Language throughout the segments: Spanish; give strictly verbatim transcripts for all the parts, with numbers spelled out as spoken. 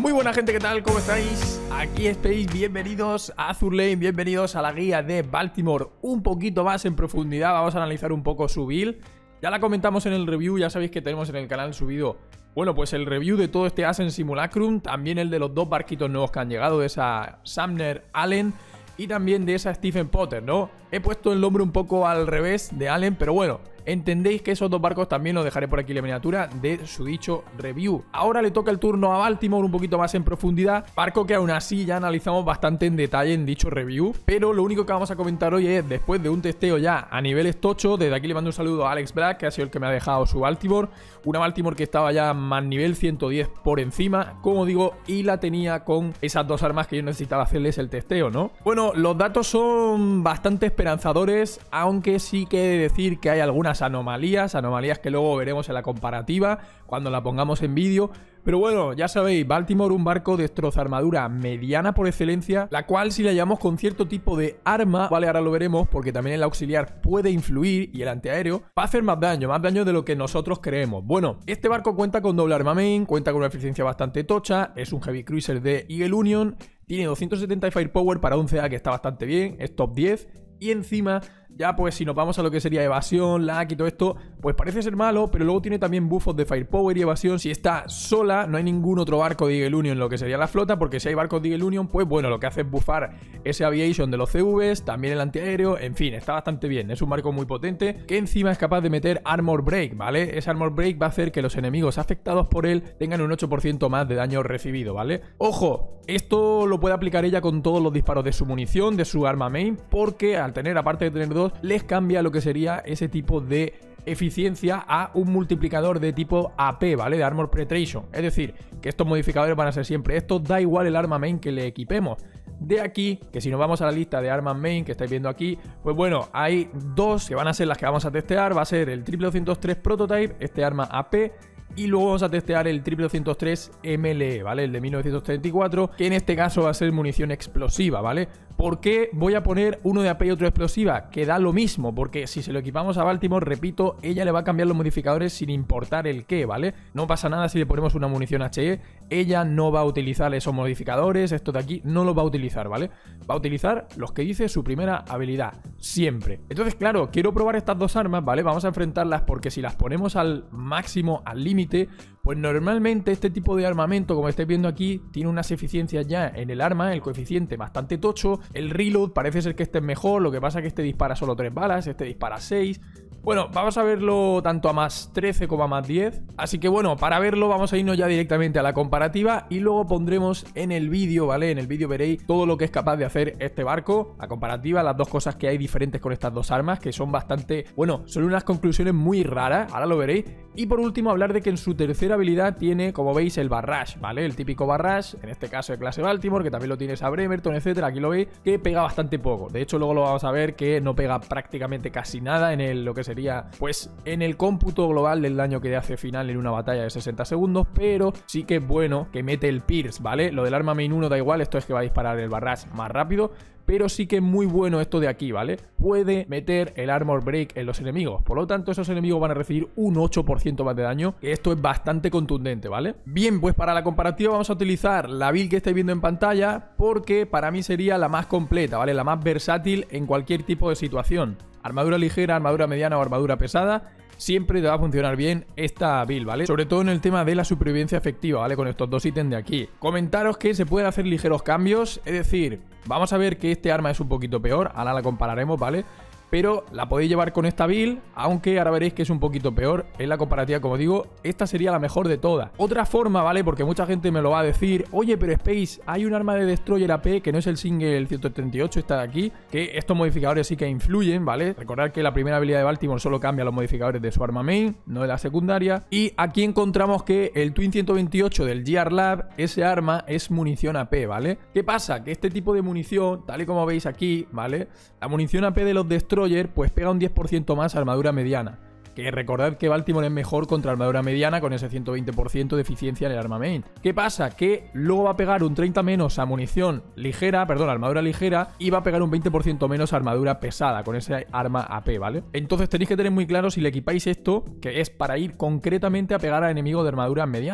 Muy buena gente, ¿qué tal? ¿Cómo estáis? Aquí Space, bienvenidos a Azur Lane, bienvenidos a la guía de Baltimore un poquito más en profundidad. Vamos a analizar un poco su build. Ya la comentamos en el review, ya sabéis que tenemos en el canal subido, bueno, pues el review de todo este Ascent Simulacrum, también el de los dos barquitos nuevos que han llegado, de esa Sumner Allen y también de esa Stephen Potter, ¿no? He puesto el nombre un poco al revés de Allen, pero bueno, entendéis que esos dos barcos también los dejaré por aquí en la miniatura de su dicho review. Ahora le toca el turno a Baltimore un poquito más en profundidad, barco que aún así ya analizamos bastante en detalle en dicho review, pero lo único que vamos a comentar hoy es, después de un testeo ya a niveles tocho, desde aquí le mando un saludo a Alex Black, que ha sido el que me ha dejado su Baltimore, una Baltimore que estaba ya más nivel ciento diez por encima, como digo, y la tenía con esas dos armas que yo necesitaba hacerles el testeo, ¿no? Bueno, los datos son bastante esperanzadores, aunque sí que he de decir que hay algunas anomalías, anomalías que luego veremos en la comparativa cuando la pongamos en vídeo. Pero bueno, ya sabéis, Baltimore, un barco destrozarmadura mediana por excelencia, la cual si la llevamos con cierto tipo de arma, vale, ahora lo veremos porque también el auxiliar puede influir y el antiaéreo va a hacer más daño, más daño de lo que nosotros creemos. Bueno, este barco cuenta con doble arma main, cuenta con una eficiencia bastante tocha, es un heavy cruiser de Eagle Union, tiene doscientos setenta de firepower para once A, que está bastante bien, es top diez. Y encima, ya pues si nos vamos a lo que sería evasión, lag y todo esto, pues parece ser malo, pero luego tiene también buffos de firepower y evasión. Si está sola, no hay ningún otro barco de Eagle Union en lo que sería la flota, porque si hay barcos de Eagle Union, pues bueno, lo que hace es buffar ese aviation de los C Vs, también el antiaéreo, en fin, está bastante bien. Es un barco muy potente, que encima es capaz de meter armor break, ¿vale? Ese armor break va a hacer que los enemigos afectados por él tengan un ocho por ciento más de daño recibido, ¿vale? Ojo, esto lo puede aplicar ella con todos los disparos de su munición, de su arma main, porque al tener, aparte de tener dos, les cambia lo que sería ese tipo de eficiencia a un multiplicador de tipo A P, ¿vale? De Armor Penetration. Es decir, que estos modificadores van a ser siempre estos, da igual el arma main que le equipemos. De aquí, que si nos vamos a la lista de armas main que estáis viendo aquí, pues bueno, hay dos que van a ser las que vamos a testear. Va a ser el triple doscientos tres Prototype, este arma A P, y luego vamos a testear el triple doscientos tres M L E, ¿vale? El de mil novecientos treinta y cuatro, que en este caso va a ser munición explosiva, ¿vale? ¿Por qué voy a poner uno de A P y otro de explosiva? Que da lo mismo, porque si se lo equipamos a Baltimore, repito, ella le va a cambiar los modificadores sin importar el qué, ¿vale? No pasa nada si le ponemos una munición H E, ella no va a utilizar esos modificadores, esto de aquí no los va a utilizar, ¿vale? Va a utilizar los que dice su primera habilidad, siempre. Entonces, claro, quiero probar estas dos armas, ¿vale? Vamos a enfrentarlas porque si las ponemos al máximo, al límite, pues normalmente este tipo de armamento, como estáis viendo aquí, tiene unas eficiencias ya en el arma, el coeficiente bastante tocho, el reload parece ser que este es mejor, lo que pasa es que este dispara solo tres balas, este dispara seis. Bueno, vamos a verlo tanto a más trece como a más diez. Así que bueno, para verlo vamos a irnos ya directamente a la comparativa y luego pondremos en el vídeo, ¿vale? En el vídeo veréis todo lo que es capaz de hacer este barco, la comparativa, las dos cosas que hay diferentes con estas dos armas, que son bastante, bueno, son unas conclusiones muy raras, ahora lo veréis. Y por último hablar de que en su tercera habilidad tiene, como veis, el barrage, ¿vale? El típico barrage, en este caso de clase Baltimore, que también lo tienes a Bremerton, etcétera, aquí lo veis, que pega bastante poco. De hecho luego lo vamos a ver que no pega prácticamente casi nada en el, lo que sería, pues, en el cómputo global del daño que hace final en una batalla de sesenta segundos, pero sí que es bueno que mete el Pierce, ¿vale? Lo del arma main uno da igual, esto es que va a disparar el barrage más rápido, pero sí que es muy bueno esto de aquí, ¿vale? Puede meter el armor break en los enemigos, por lo tanto esos enemigos van a recibir un ocho por ciento más de daño, que esto es bastante contundente, ¿vale? Bien, pues para la comparativa vamos a utilizar la build que estáis viendo en pantalla, porque para mí sería la más completa, ¿vale? La más versátil en cualquier tipo de situación. Armadura ligera, armadura mediana o armadura pesada, siempre te va a funcionar bien esta build, ¿vale? Sobre todo en el tema de la supervivencia efectiva, ¿vale? Con estos dos ítems de aquí. Comentaros que se pueden hacer ligeros cambios, es decir, vamos a ver que este arma es un poquito peor, ahora la compararemos, ¿vale? Pero la podéis llevar con esta build, aunque ahora veréis que es un poquito peor. En la comparativa, como digo, esta sería la mejor de todas. Otra forma, ¿vale? Porque mucha gente me lo va a decir, oye, pero Space, hay un arma de Destroyer A P que no es el single ciento treinta y ocho, está de aquí, que estos modificadores sí que influyen, ¿vale? Recordad que la primera habilidad de Baltimore solo cambia los modificadores de su arma main, no de la secundaria. Y aquí encontramos que el Twin ciento veintiocho del G R Lab, ese arma es munición A P, ¿vale? ¿Qué pasa? Que este tipo de munición, tal y como veis aquí, ¿vale? La munición A P de los Destroyer pues pega un diez por ciento más a armadura mediana. Que recordad que Baltimore es mejor contra armadura mediana con ese ciento veinte por ciento de eficiencia en el arma main. ¿Qué pasa? Que luego va a pegar un treinta menos a munición ligera, perdón, armadura ligera, y va a pegar un veinte por ciento menos a armadura pesada con ese arma A P, ¿vale? Entonces tenéis que tener muy claro si le equipáis esto, que es para ir concretamente a pegar a enemigos de armadura mediana.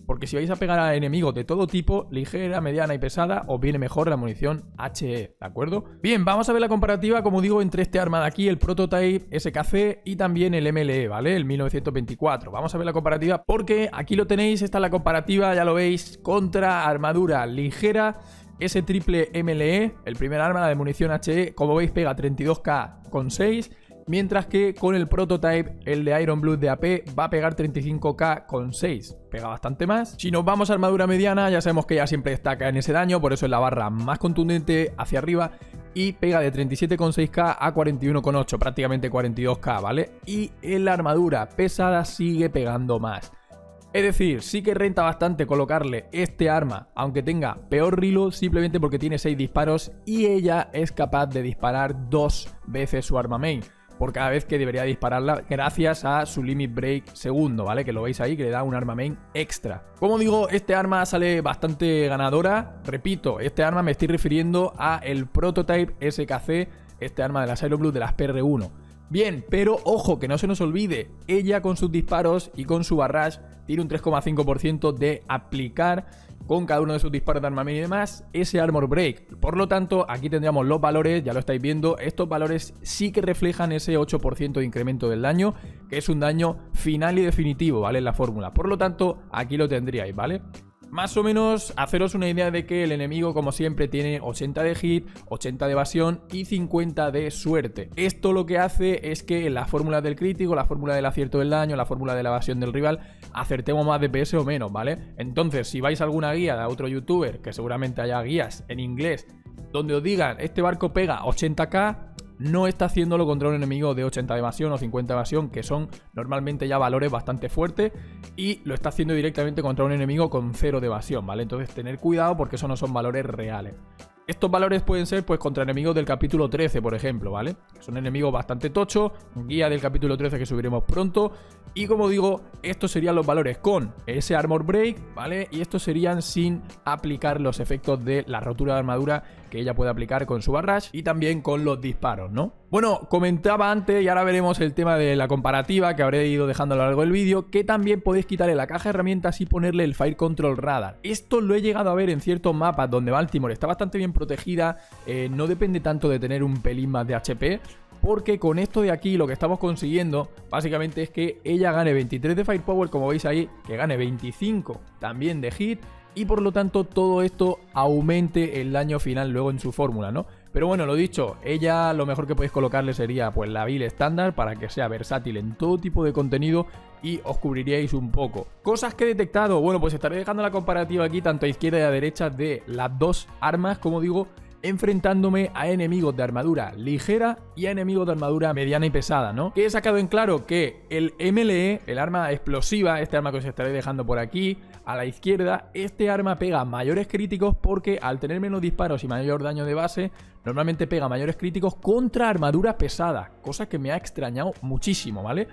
porque si vais a pegar a enemigos de todo tipo, ligera, mediana y pesada, os viene mejor la munición H E, ¿de acuerdo? Bien, vamos a ver la comparativa, como digo, entre este arma de aquí, el Prototype S K C y también el M L E, ¿vale? El mil novecientos veinticuatro. Vamos a ver la comparativa porque aquí lo tenéis, esta es la comparativa, ya lo veis, contra armadura ligera. Ese triple M L E, el primer arma, la de munición H E, como veis pega treinta y dos K con seis, mientras que con el Prototype, el de Iron Blood de A P, va a pegar treinta y cinco K con seis, pega bastante más. Si nos vamos a armadura mediana, ya sabemos que ya siempre destaca en ese daño, por eso es la barra más contundente hacia arriba, y pega de treinta y siete con seis K a cuarenta y uno con ocho, prácticamente cuarenta y dos K, ¿vale? Y en la armadura pesada sigue pegando más. Es decir, sí que renta bastante colocarle este arma, aunque tenga peor reload, simplemente porque tiene seis disparos y ella es capaz de disparar dos veces su arma main por cada vez que debería dispararla, gracias a su limit break segundo, ¿vale? Que lo veis ahí, que le da un arma main extra. Como digo, este arma sale bastante ganadora. Repito, este arma me estoy refiriendo a el Prototype S K C, este arma de las Iron Blood de las P R uno. Bien, pero ojo, que no se nos olvide, ella con sus disparos y con su barrage tiene un tres coma cinco por ciento de aplicar con cada uno de sus disparos de armamento y demás ese Armor Break. Por lo tanto, aquí tendríamos los valores, ya lo estáis viendo, estos valores sí que reflejan ese ocho por ciento de incremento del daño, que es un daño final y definitivo, ¿vale? En la fórmula. Por lo tanto, aquí lo tendríais, ¿vale? Más o menos haceros una idea de que el enemigo, como siempre, tiene ochenta de hit, ochenta de evasión y cincuenta de suerte. Esto lo que hace es que en la fórmula del crítico, la fórmula del acierto del daño, la fórmula de la evasión del rival, acertemos más D P S o menos, ¿vale? Entonces, si vais a alguna guía de otro youtuber, que seguramente haya guías en inglés, donde os digan, este barco pega ochenta K, no está haciéndolo contra un enemigo de ochenta de evasión o cincuenta de evasión, que son normalmente ya valores bastante fuertes, y lo está haciendo directamente contra un enemigo con cero de evasión, ¿vale? Entonces tener cuidado porque esos no son valores reales. Estos valores pueden ser pues contra enemigos del capítulo trece, por ejemplo, ¿vale? Son enemigos bastante tochos, guía del capítulo trece que subiremos pronto. Y como digo, estos serían los valores con ese Armor Break, ¿vale? Y estos serían sin aplicar los efectos de la rotura de armadura que ella puede aplicar con su barrage y también con los disparos, ¿no? Bueno, comentaba antes y ahora veremos el tema de la comparativa que habré ido dejando a lo largo del vídeo, que también podéis quitarle la caja de herramientas y ponerle el Fire Control Radar. Esto lo he llegado a ver en ciertos mapas donde Baltimore está bastante bien protegida, eh, no depende tanto de tener un pelín más de H P, porque con esto de aquí lo que estamos consiguiendo básicamente es que ella gane veintitrés de Firepower, como veis ahí, que gane veinticinco también de hit, y por lo tanto todo esto aumente el daño final luego en su fórmula, ¿no? Pero bueno, lo dicho, ella lo mejor que podéis colocarle sería pues la build estándar para que sea versátil en todo tipo de contenido y os cubriríais un poco. Cosas que he detectado, bueno, pues estaré dejando la comparativa aquí tanto a izquierda y a derecha de las dos armas, como digo, enfrentándome a enemigos de armadura ligera y a enemigos de armadura mediana y pesada, ¿no? Que he sacado en claro que el M L E, el arma explosiva, este arma que os estaré dejando por aquí, a la izquierda, este arma pega mayores críticos porque al tener menos disparos y mayor daño de base, normalmente pega mayores críticos contra armadura pesada, cosa que me ha extrañado muchísimo, ¿vale?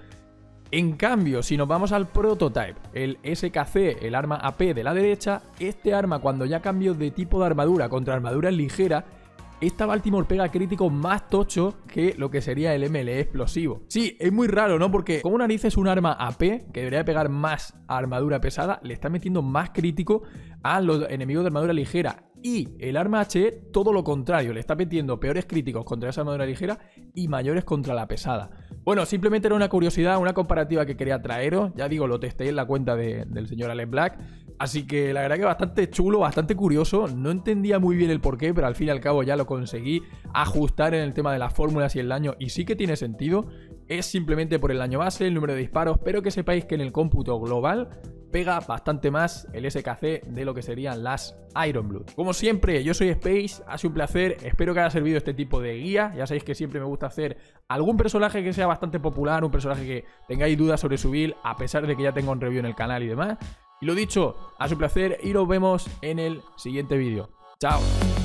En cambio, si nos vamos al Prototype, el S K C, el arma A P de la derecha, este arma cuando ya cambió de tipo de armadura contra armadura ligera, esta Baltimore pega críticos más tocho que lo que sería el M L E explosivo. Sí, es muy raro, ¿no? Porque como narices un arma A P, que debería pegar más a armadura pesada, le está metiendo más crítico a los enemigos de armadura ligera. Y el arma H E, todo lo contrario, le está metiendo peores críticos contra esa armadura ligera y mayores contra la pesada. Bueno, simplemente era una curiosidad, una comparativa que quería traeros. Ya digo, lo testé en la cuenta de, del señor Alex Black. Así que la verdad que bastante chulo, bastante curioso. No entendía muy bien el porqué, pero al fin y al cabo ya lo conseguí ajustar en el tema de las fórmulas y el daño. Y sí que tiene sentido. Es simplemente por el daño base, el número de disparos, pero que sepáis que en el cómputo global pega bastante más el S K C de lo que serían las Iron Blood. Como siempre, yo soy Space, ha sido un placer, espero que haya servido este tipo de guía. Ya sabéis que siempre me gusta hacer algún personaje que sea bastante popular, un personaje que tengáis dudas sobre su build, a pesar de que ya tengo un review en el canal y demás. Y lo dicho, ha sido un placer y nos vemos en el siguiente vídeo. ¡Chao!